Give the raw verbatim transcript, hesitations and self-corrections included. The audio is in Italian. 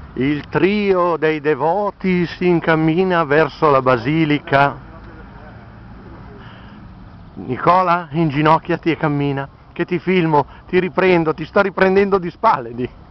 Il trio dei devoti si incammina verso la basilica. Nicola, inginocchiati e cammina, che ti filmo, ti riprendo, ti sto riprendendo di spalle. Di.